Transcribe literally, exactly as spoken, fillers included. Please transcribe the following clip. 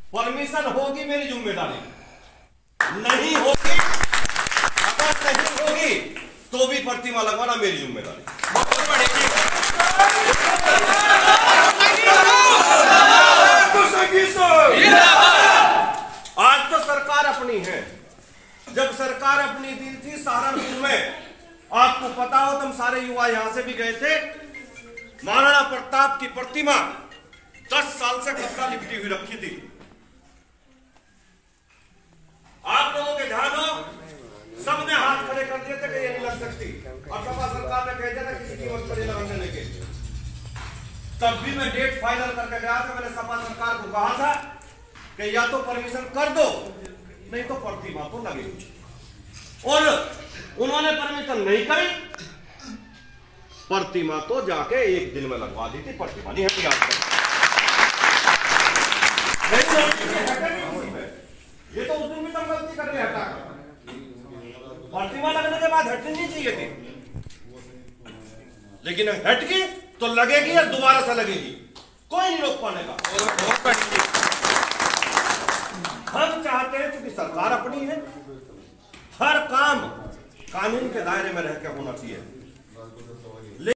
Permission होगी मेरी जिम्मेदारी, नहीं होगी, अगर नहीं होगी तो भी प्रतिमा लगवाना मेरी जिम्मेदारी। आज तो सरकार अपनी है, जब सरकार अपनी दी थी सहारनपुर में, आपको पता हो तुम सारे युवा यहां से भी गए थे, महाराणा प्रताप की प्रतिमा दस साल से कपड़ा लिपटी हुई रखी थी। आप लोगों के ध्यान हो, सबने हाथ खड़े कर दिए थे कि ये नहीं लग सकती, और सपा सरकार ने कह दिया था किसी कीमत पर ये लगने लेके। तब भी मैं डेट फाइनल करके गया था, मैंने सपा सरकार को कहा था कि या तो परमिशन कर दो, नहीं तो प्रतिमा तो लगेगी, और उन्होंने परमिशन नहीं करी। प्रतिमा तो जाके एक दिन में लगवा दी थी, प्रतिमा नहीं हटी आज तक। ये तो उस दिन भी तुम गलती करके हटा, प्रतिमा लगने के बाद हटनी नहीं चाहिए थी, लेकिन हट गई तो लगेगी या दोबारा से लगेगी, कोई नहीं रोक पाने का। हम चाहते हैं क्योंकि सरकार अपनी है, हर काम कानून के दायरे में रह के होना चाहिए।